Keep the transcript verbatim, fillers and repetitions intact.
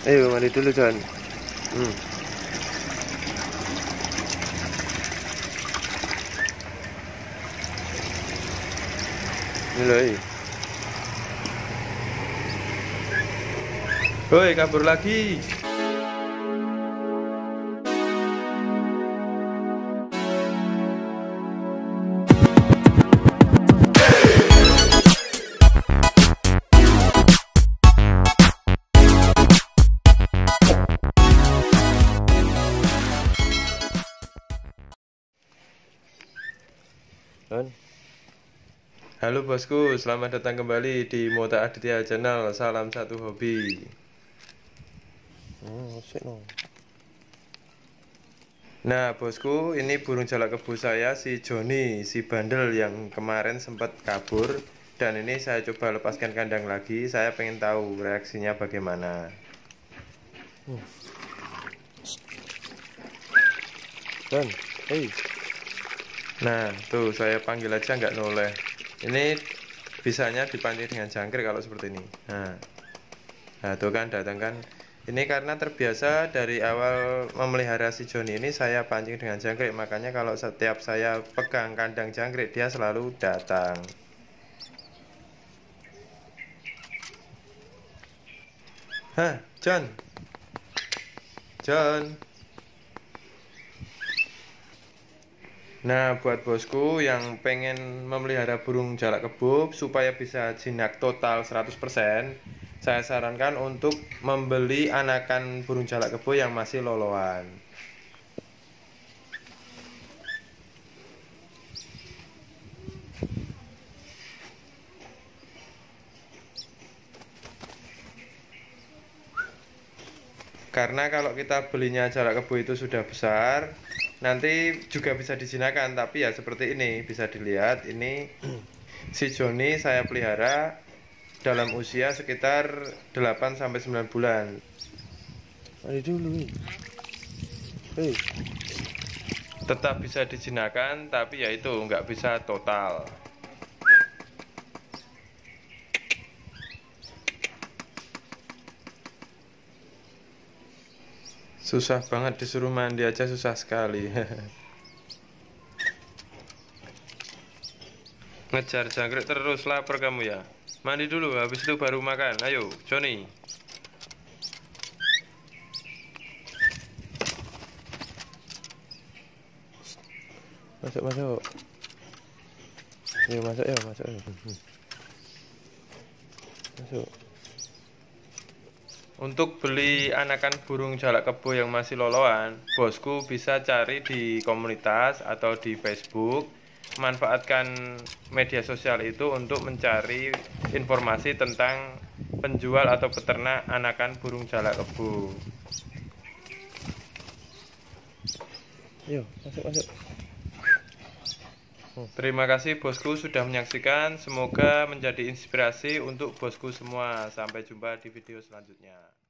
Ayo mandi dulu John. Hmm. Ini loh. eh. Woi, kabur lagi. Don. Halo bosku, selamat datang kembali di Mota Aditya Channel. Salam satu hobi. Oh, no. Nah bosku, ini burung jalak kebo saya, si Joni, si bandel yang kemarin sempat kabur. Dan ini saya coba lepaskan kandang lagi. Saya pengen tahu reaksinya bagaimana. Don, hey. Nah tuh saya panggil aja nggak noleh. Ini bisanya dipancing dengan jangkrik kalau seperti ini. Nah, nah tuh kan datang kan. Ini karena terbiasa dari awal memelihara si Joni ini saya pancing dengan jangkrik. Makanya kalau setiap saya pegang kandang jangkrik dia selalu datang. Hah, John, John. Nah, buat bosku yang pengen memelihara burung jalak kebo supaya bisa jinak total seratus persen, saya sarankan untuk membeli anakan burung jalak kebo yang masih loloan. Karena kalau kita belinya jalak kebo itu sudah besar, nanti juga bisa dijinakan, tapi ya seperti ini bisa dilihat. Ini si Joni saya pelihara dalam usia sekitar delapan sampai sembilan bulan. Ayo dulu. Hey. Tetap bisa dijinakan, tapi ya itu nggak bisa total. Susah banget disuruh mandi aja susah sekali. Ngejar jangkrik terus, lapar kamu ya. Mandi dulu, habis itu baru makan. Ayo, Joni. Masuk, masuk. Yuk, masuk ya, masuk ya. Masuk. Untuk beli anakan burung jalak kebo yang masih loloan, bosku bisa cari di komunitas atau di Facebook. Manfaatkan media sosial itu untuk mencari informasi tentang penjual atau peternak anakan burung jalak kebo. Yuk, masuk, masuk. Terima kasih bosku sudah menyaksikan. Semoga menjadi inspirasi untuk bosku semua. Sampai jumpa di video selanjutnya.